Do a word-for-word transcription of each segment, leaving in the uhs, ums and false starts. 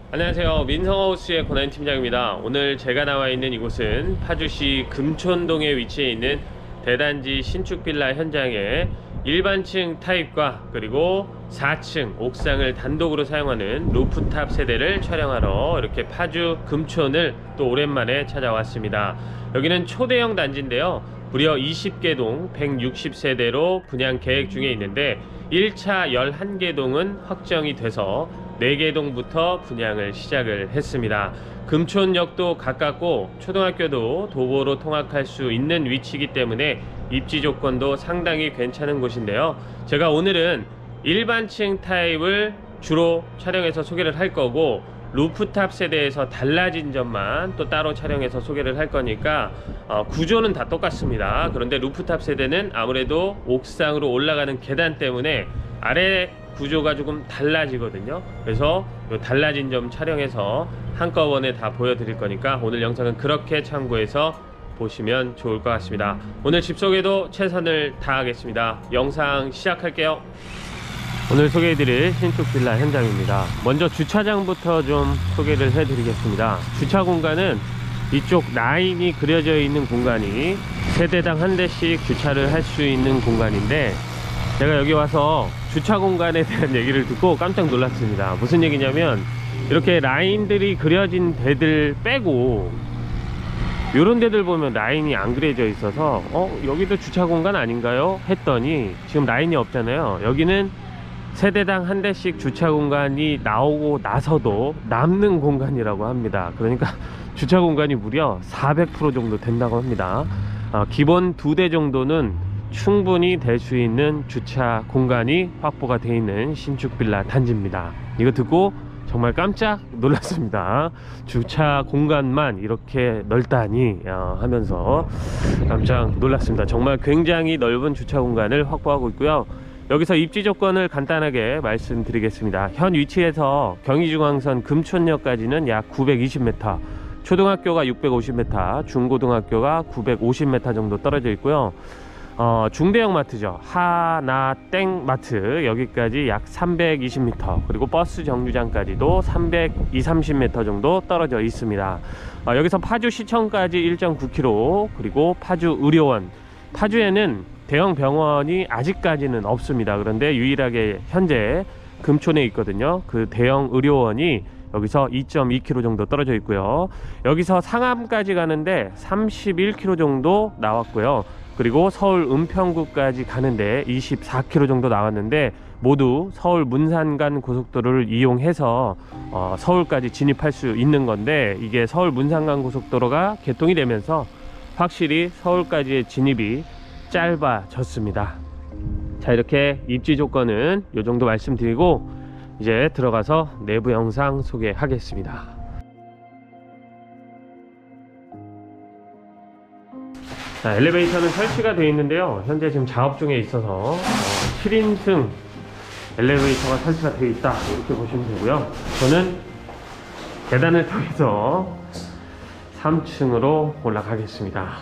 안녕하세요. 민성하우스의 권한 팀장입니다. 오늘 제가 나와 있는 이곳은 파주시 금촌동에 위치해 있는 대단지 신축 빌라 현장에 일반층 타입과 그리고 사 층 옥상을 단독으로 사용하는 루프탑 세대를 촬영하러 이렇게 파주 금촌을 또 오랜만에 찾아왔습니다. 여기는 초대형 단지인데요, 무려 이십 개 동 백육십 세대로 분양 계획 중에 있는데 일 차 열한 개 동은 확정이 돼서 네 개 동부터 분양을 시작을 했습니다. 금촌역도 가깝고 초등학교도 도보로 통학할 수 있는 위치이기 때문에 입지 조건도 상당히 괜찮은 곳인데요, 제가 오늘은 일반층 타입을 주로 촬영해서 소개를 할 거고 루프탑 세대에서 달라진 점만 또 따로 촬영해서 소개를 할 거니까 어, 구조는 다 똑같습니다. 그런데 루프탑 세대는 아무래도 옥상으로 올라가는 계단 때문에 아래 구조가 조금 달라지거든요. 그래서 요 달라진 점 촬영해서 한꺼번에 다 보여드릴 거니까 오늘 영상은 그렇게 참고해서 보시면 좋을 것 같습니다. 오늘 집 소개도 최선을 다하겠습니다. 영상 시작할게요. 오늘 소개해드릴 신축 빌라 현장입니다. 먼저 주차장부터 좀 소개를 해드리겠습니다. 주차 공간은 이쪽 라인이 그려져 있는 공간이 세대당 한 대씩 주차를 할 수 있는 공간인데, 제가 여기 와서 주차 공간에 대한 얘기를 듣고 깜짝 놀랐습니다. 무슨 얘기냐면 이렇게 라인들이 그려진 데들 빼고 요런 데들 보면 라인이 안 그려져 있어서 어? 여기도 주차 공간 아닌가요? 했더니 지금 라인이 없잖아요. 여기는 세대당 한 대씩 주차 공간이 나오고 나서도 남는 공간이라고 합니다. 그러니까 주차 공간이 무려 사백 퍼센트 정도 된다고 합니다. 어, 기본 두 대 정도는 충분히 될 수 있는 주차 공간이 확보가 되어 있는 신축 빌라 단지입니다. 이거 듣고 정말 깜짝 놀랐습니다. 주차 공간만 이렇게 넓다니 어, 하면서 깜짝 놀랐습니다. 정말 굉장히 넓은 주차 공간을 확보하고 있고요. 여기서 입지 조건을 간단하게 말씀드리겠습니다. 현 위치에서 경의중앙선 금촌역까지는 약 구백이십 미터, 초등학교가 육백오십 미터, 중고등학교가 구백오십 미터 정도 떨어져 있고요. 어, 중대형 마트죠. 하나땡 마트 여기까지 약 삼백이십 미터, 그리고 버스 정류장까지도 삼백이십, 삼십 미터 정도 떨어져 있습니다. 어, 여기서 파주시청까지 일 점 구 킬로미터, 그리고 파주의료원, 파주에는 대형 병원이 아직까지는 없습니다. 그런데 유일하게 현재 금촌에 있거든요. 그 대형 의료원이 여기서 이 점 이 킬로미터 정도 떨어져 있고요. 여기서 상암까지 가는데 삼십일 킬로미터 정도 나왔고요. 그리고 서울 은평구까지 가는데 이십사 킬로미터 정도 나왔는데 모두 서울 문산간 고속도로를 이용해서 어, 서울까지 진입할 수 있는 건데, 이게 서울 문산간 고속도로가 개통이 되면서 확실히 서울까지의 진입이 짧아졌습니다. 자, 이렇게 입지 조건은 이 정도 말씀드리고 이제 들어가서 내부 영상 소개하겠습니다. 자, 엘리베이터는 설치가 되어 있는데요, 현재 지금 작업 중에 있어서 어, 칠 인승 엘리베이터가 설치가 되어 있다 이렇게 보시면 되고요. 저는 계단을 통해서 삼 층으로 올라가겠습니다.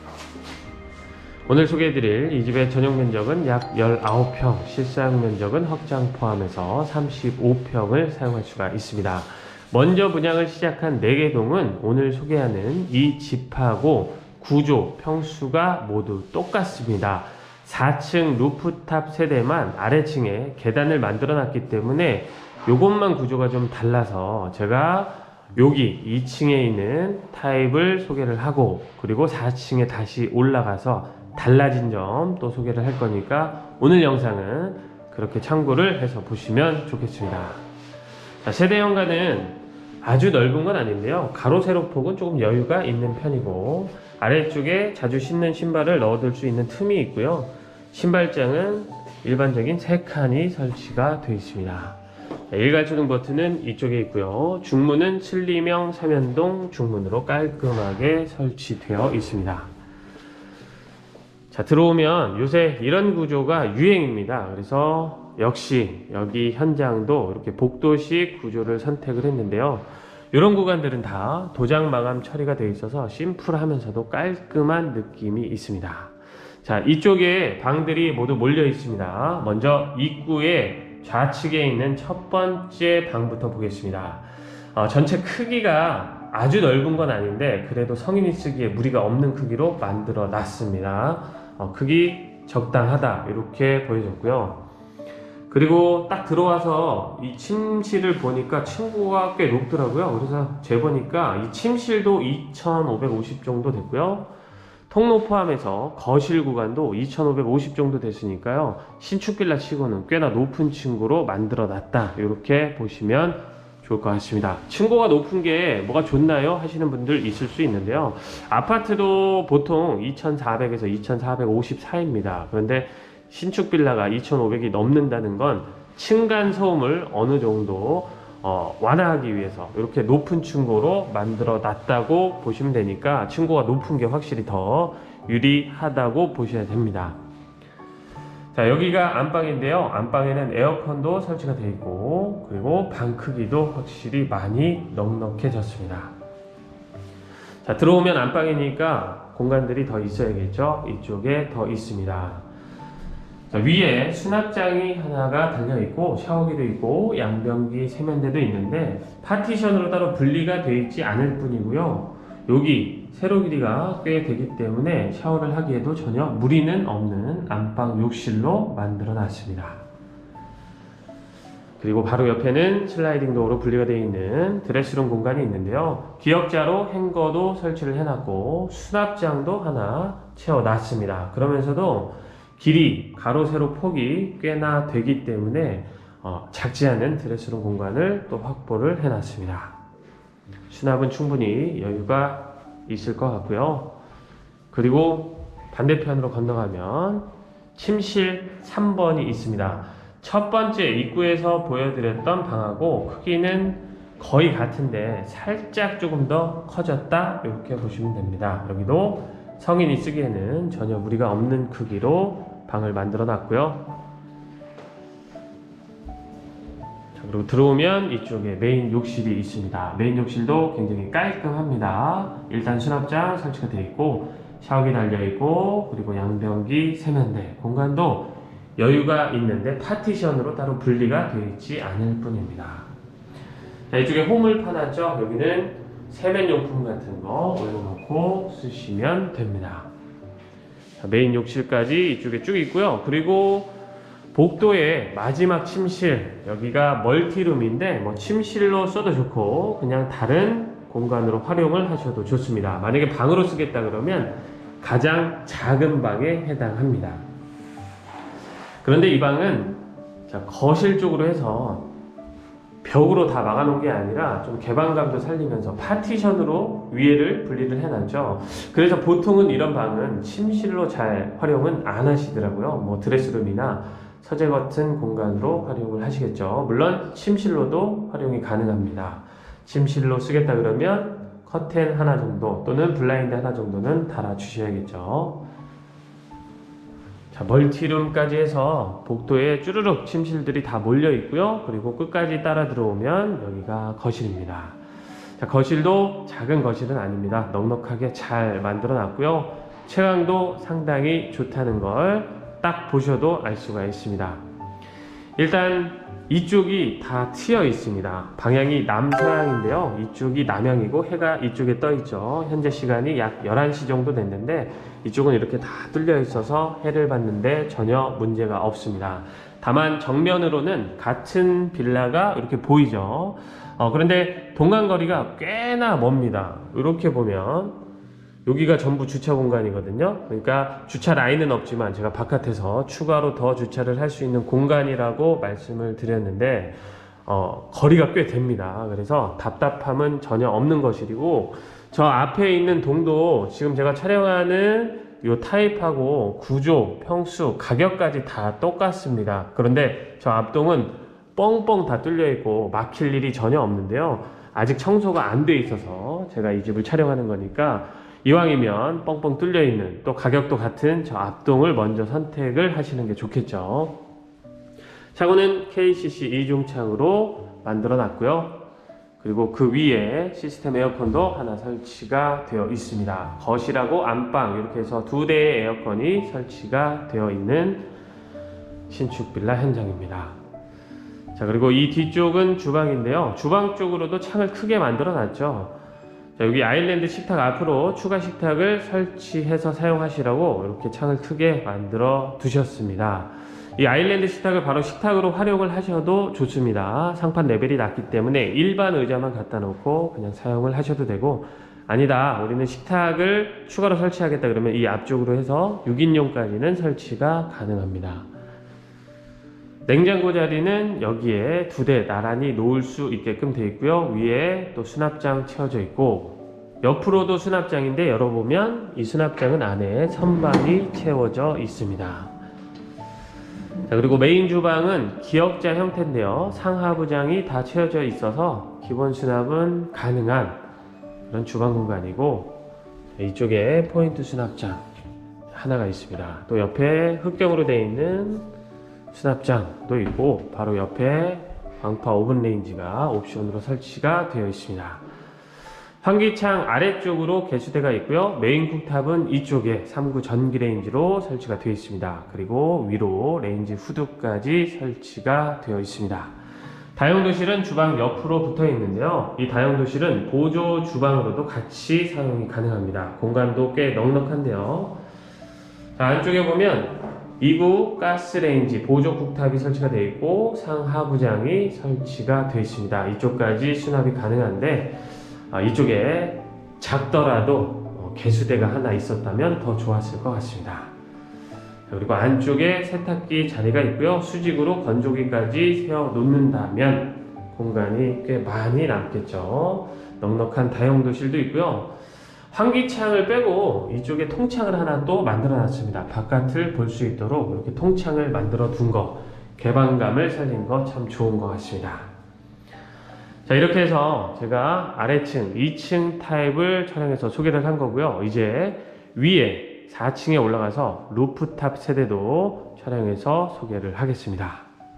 오늘 소개해드릴 이 집의 전용 면적은 약 십구 평, 실사용 면적은 확장 포함해서 삼십오 평을 사용할 수가 있습니다. 먼저 분양을 시작한 네 개 동은 오늘 소개하는 이 집하고 구조, 평수가 모두 똑같습니다. 사 층 루프탑 세대만 아래층에 계단을 만들어 놨기 때문에 요것만 구조가 좀 달라서 제가 여기 이 층에 있는 타입을 소개를 하고, 그리고 사 층에 다시 올라가서 달라진 점 또 소개를 할 거니까 오늘 영상은 그렇게 참고를 해서 보시면 좋겠습니다. 자, 세대 현관은 아주 넓은 건 아닌데요, 가로 세로 폭은 조금 여유가 있는 편이고 아래쪽에 자주 신는 신발을 넣어둘 수 있는 틈이 있고요. 신발장은 일반적인 세 칸이 설치가 되어 있습니다. 일괄초등 버튼은 이쪽에 있고요. 중문은 슬림형 삼연동 중문으로 깔끔하게 설치되어 있습니다. 자, 들어오면 요새 이런 구조가 유행입니다. 그래서 역시 여기 현장도 이렇게 복도식 구조를 선택을 했는데요, 이런 구간들은 다 도장 마감 처리가 되어 있어서 심플하면서도 깔끔한 느낌이 있습니다. 자, 이쪽에 방들이 모두 몰려 있습니다. 먼저 입구에 좌측에 있는 첫 번째 방부터 보겠습니다. 어, 전체 크기가 아주 넓은 건 아닌데 그래도 성인이 쓰기에 무리가 없는 크기로 만들어 놨습니다. 어, 크기 적당하다 이렇게 보여줬고요. 그리고 딱 들어와서 이 침실을 보니까 층고가 꽤 높더라고요. 그래서 재보니까 이 침실도 이천오백오십 정도 됐고요. 통로 포함해서 거실 구간도 이천오백오십 정도 됐으니까요. 신축 빌라 치고는 꽤나 높은 층고로 만들어 놨다 이렇게 보시면 좋을 것 같습니다. 층고가 높은 게 뭐가 좋나요? 하시는 분들 있을 수 있는데요. 아파트도 보통 이천사백에서 이천사백오십 사이입니다. 그런데 신축 빌라가 이천오백이 넘는다는 건 층간 소음을 어느 정도 어, 완화하기 위해서 이렇게 높은 층고로 만들어 놨다고 보시면 되니까 층고가 높은 게 확실히 더 유리하다고 보셔야 됩니다. 자, 여기가 안방인데요. 안방에는 에어컨도 설치가 되어 있고 그리고 방 크기도 확실히 많이 넉넉해졌습니다. 자, 들어오면 안방이니까 공간들이 더 있어야겠죠. 이쪽에 더 있습니다. 자, 위에 수납장이 하나가 달려있고 샤워기도 있고 양변기, 세면대도 있는데 파티션으로 따로 분리가 되어 있지 않을 뿐이고요. 여기 세로 길이가 꽤 되기 때문에 샤워를 하기에도 전혀 무리는 없는 안방 욕실로 만들어 놨습니다. 그리고 바로 옆에는 슬라이딩 도어로 분리가 되어 있는 드레스룸 공간이 있는데요. 기역자로 행거도 설치를 해놨고 수납장도 하나 채워놨습니다. 그러면서도 길이, 가로, 세로 폭이 꽤나 되기 때문에 어, 작지 않은 드레스룸 공간을 또 확보를 해놨습니다. 수납은 충분히 여유가 있을 것 같고요. 그리고 반대편으로 건너가면 침실 삼 번이 있습니다. 첫 번째 입구에서 보여드렸던 방하고 크기는 거의 같은데 살짝 조금 더 커졌다 이렇게 보시면 됩니다. 여기도 성인이 쓰기에는 전혀 무리가 없는 크기로 방을 만들어 놨고요. 자, 그리고 들어오면 이쪽에 메인 욕실이 있습니다. 메인 욕실도 굉장히 깔끔합니다. 일단 수납장 설치가 되어 있고 샤워기 달려 있고 그리고 양변기, 세면대 공간도 여유가 있는데 파티션으로 따로 분리가 되어 있지 않을 뿐입니다. 자, 이쪽에 홈을 파놨죠. 여기는 세면용품 같은 거 올려놓고 쓰시면 됩니다. 자, 메인 욕실까지 이쪽에 쭉 있고요. 그리고 복도의 마지막 침실, 여기가 멀티룸인데 뭐 침실로 써도 좋고 그냥 다른 공간으로 활용을 하셔도 좋습니다. 만약에 방으로 쓰겠다 그러면 가장 작은 방에 해당합니다. 그런데 이 방은 자, 거실 쪽으로 해서 벽으로 다 막아놓은 게 아니라 좀 개방감도 살리면서 파티션으로 위에를 분리를 해놨죠. 그래서 보통은 이런 방은 침실로 잘 활용은 안 하시더라고요. 뭐 드레스룸이나 서재 같은 공간으로 활용을 하시겠죠. 물론 침실로도 활용이 가능합니다. 침실로 쓰겠다 그러면 커튼 하나 정도 또는 블라인드 하나 정도는 달아 주셔야겠죠. 자, 멀티룸까지 해서 복도에 쭈르륵 침실들이 다 몰려 있고요. 그리고 끝까지 따라 들어오면 여기가 거실입니다. 자, 거실도 작은 거실은 아닙니다. 넉넉하게 잘 만들어 놨고요. 채광도 상당히 좋다는 걸 딱 보셔도 알 수가 있습니다. 일단 이쪽이 다 트여 있습니다. 방향이 남서향인데요. 이쪽이 남향이고 해가 이쪽에 떠 있죠. 현재 시간이 약 열한 시 정도 됐는데 이쪽은 이렇게 다 뚫려 있어서 해를 봤는데 전혀 문제가 없습니다. 다만 정면으로는 같은 빌라가 이렇게 보이죠. 어, 그런데 동간거리가 꽤나 멉니다. 이렇게 보면 여기가 전부 주차 공간이거든요. 그러니까 주차 라인은 없지만 제가 바깥에서 추가로 더 주차를 할 수 있는 공간이라고 말씀을 드렸는데 어, 거리가 꽤 됩니다. 그래서 답답함은 전혀 없는 것이고 저 앞에 있는 동도 지금 제가 촬영하는 이 타입하고 구조, 평수, 가격까지 다 똑같습니다. 그런데 저 앞동은 뻥뻥 다 뚫려 있고 막힐 일이 전혀 없는데요. 아직 청소가 안 돼 있어서 제가 이 집을 촬영하는 거니까 이왕이면 뻥뻥 뚫려 있는 또 가격도 같은 저 앞동을 먼저 선택을 하시는 게 좋겠죠. 차고는 케이씨씨 이중창으로 만들어 놨고요. 그리고 그 위에 시스템 에어컨도 하나 설치가 되어 있습니다. 거실하고 안방 이렇게 해서 두 대의 에어컨이 설치가 되어 있는 신축 빌라 현장입니다. 자, 그리고 이 뒤쪽은 주방인데요. 주방 쪽으로도 창을 크게 만들어 놨죠. 자, 여기 아일랜드 식탁 앞으로 추가 식탁을 설치해서 사용하시라고 이렇게 창을 크게 만들어 두셨습니다. 이 아일랜드 식탁을 바로 식탁으로 활용을 하셔도 좋습니다. 상판 레벨이 낮기 때문에 일반 의자만 갖다 놓고 그냥 사용을 하셔도 되고, 아니다, 우리는 식탁을 추가로 설치하겠다 그러면 이 앞쪽으로 해서 육 인용까지는 설치가 가능합니다. 냉장고 자리는 여기에 두 대 나란히 놓을 수 있게끔 되어 있고요. 위에 또 수납장 채워져 있고, 옆으로도 수납장인데 열어보면 이 수납장은 안에 선반이 채워져 있습니다. 자, 그리고 메인 주방은 기역자 형태인데요. 상하부장이 다 채워져 있어서 기본 수납은 가능한 그런 주방 공간이고, 이쪽에 포인트 수납장 하나가 있습니다. 또 옆에 흑경으로 되어 있는 수납장도 있고, 바로 옆에 광파 오븐 레인지가 옵션으로 설치가 되어 있습니다. 환기창 아래쪽으로 개수대가 있고요. 메인 쿡탑은 이쪽에 삼 구 전기 레인지로 설치가 되어 있습니다. 그리고 위로 레인지 후드까지 설치가 되어 있습니다. 다용도실은 주방 옆으로 붙어 있는데요. 이 다용도실은 보조 주방으로도 같이 사용이 가능합니다. 공간도 꽤 넉넉한데요. 자, 안쪽에 보면 이 구 가스레인지 보조 쿡탑이 설치가 되어 있고, 상하부장이 설치가 되어 있습니다. 이쪽까지 수납이 가능한데, 아, 이쪽에 작더라도 어, 개수대가 하나 있었다면 더 좋았을 것 같습니다. 그리고 안쪽에 세탁기 자리가 있고요. 수직으로 건조기까지 세워 놓는다면 공간이 꽤 많이 남겠죠. 넉넉한 다용도실도 있고요. 환기창을 빼고 이쪽에 통창을 하나 또 만들어 놨습니다. 바깥을 볼 수 있도록 이렇게 통창을 만들어 둔 거, 개방감을 살린 거 참 좋은 것 같습니다. 자, 이렇게 해서 제가 아래층 이 층 타입을 촬영해서 소개를 한 거고요. 이제 위에 사 층에 올라가서 루프탑 세대도 촬영해서 소개를 하겠습니다.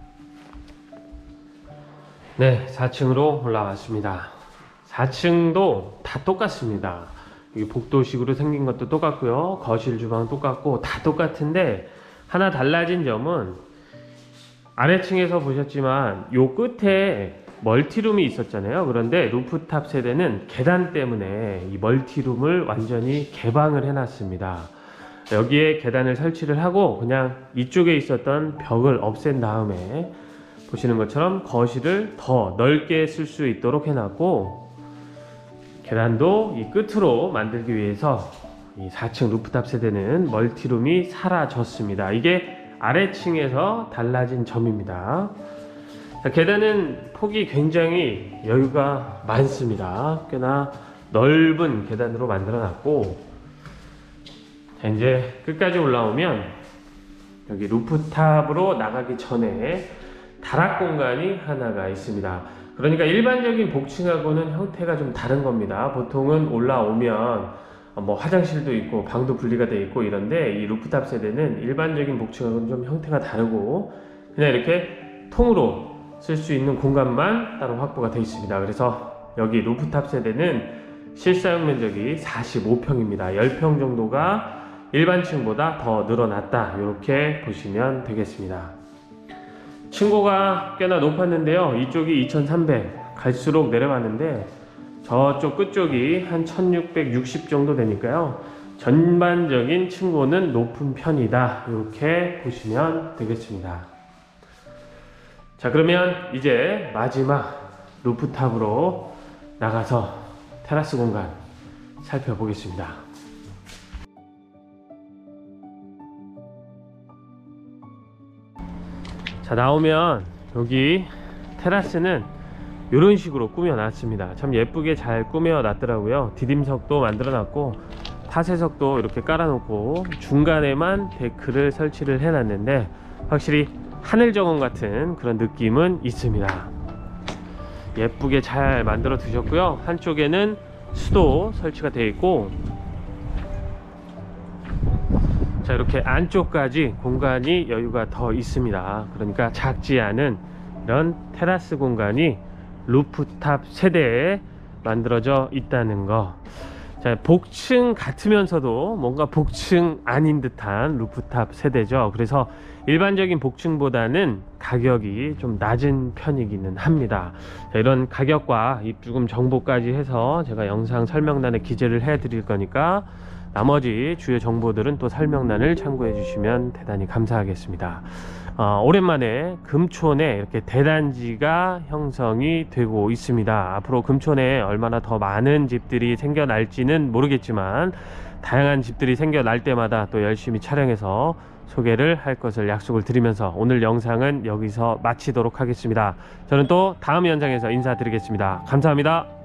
네, 사 층으로 올라왔습니다. 사 층도 다 똑같습니다. 이 복도식으로 생긴 것도 똑같고요. 거실 주방은 똑같고 다 똑같은데, 하나 달라진 점은 아래층에서 보셨지만 요 끝에 멀티룸이 있었잖아요. 그런데 루프탑 세대는 계단 때문에 이 멀티룸을 완전히 개방을 해놨습니다. 여기에 계단을 설치를 하고 그냥 이쪽에 있었던 벽을 없앤 다음에 보시는 것처럼 거실을 더 넓게 쓸 수 있도록 해놨고, 계단도 이 끝으로 만들기 위해서 이 사 층 루프탑 세대는 멀티룸이 사라졌습니다. 이게 아래층에서 달라진 점입니다. 자, 계단은 폭이 굉장히 여유가 많습니다. 꽤나 넓은 계단으로 만들어 놨고, 자, 이제 끝까지 올라오면 여기 루프탑으로 나가기 전에 다락 공간이 하나가 있습니다. 그러니까 일반적인 복층하고는 형태가 좀 다른 겁니다. 보통은 올라오면 뭐 화장실도 있고 방도 분리가 되어 있고 이런데, 이 루프탑 세대는 일반적인 복층하고는 좀 형태가 다르고 그냥 이렇게 통으로 쓸 수 있는 공간만 따로 확보가 되어 있습니다. 그래서 여기 루프탑 세대는 실사용 면적이 사십오 평입니다. 십 평 정도가 일반층보다 더 늘어났다, 이렇게 보시면 되겠습니다. 층고가 꽤나 높았는데요. 이쪽이 이천삼백, 갈수록 내려가는데 저쪽 끝쪽이 한 천육백육십 정도 되니까요. 전반적인 층고는 높은 편이다, 이렇게 보시면 되겠습니다. 자, 그러면 이제 마지막 루프탑으로 나가서 테라스 공간 살펴보겠습니다. 자, 나오면 여기 테라스는 이런 식으로 꾸며 놨습니다. 참 예쁘게 잘 꾸며 놨더라고요. 디딤석도 만들어 놨고 타세석도 이렇게 깔아 놓고 중간에만 데크를 설치를 해 놨는데, 확실히 하늘 정원 같은 그런 느낌은 있습니다. 예쁘게 잘 만들어 두셨고요. 한쪽에는 수도 설치가 되어 있고, 자, 이렇게 안쪽까지 공간이 여유가 더 있습니다. 그러니까 작지 않은 이런 테라스 공간이 루프탑 세대에 만들어져 있다는 거, 자, 복층 같으면서도 뭔가 복층 아닌 듯한 루프탑 세대죠. 그래서 일반적인 복층보다는 가격이 좀 낮은 편이기는 합니다. 자, 이런 가격과 입주금 정보까지 해서 제가 영상 설명란에 기재를 해 드릴 거니까 나머지 주요 정보들은 또 설명란을 참고해 주시면 대단히 감사하겠습니다. 어, 오랜만에 금촌에 이렇게 대단지가 형성이 되고 있습니다. 앞으로 금촌에 얼마나 더 많은 집들이 생겨날지는 모르겠지만 다양한 집들이 생겨날 때마다 또 열심히 촬영해서 소개를 할 것을 약속을 드리면서 오늘 영상은 여기서 마치도록 하겠습니다. 저는 또 다음 영상에서 인사드리겠습니다. 감사합니다.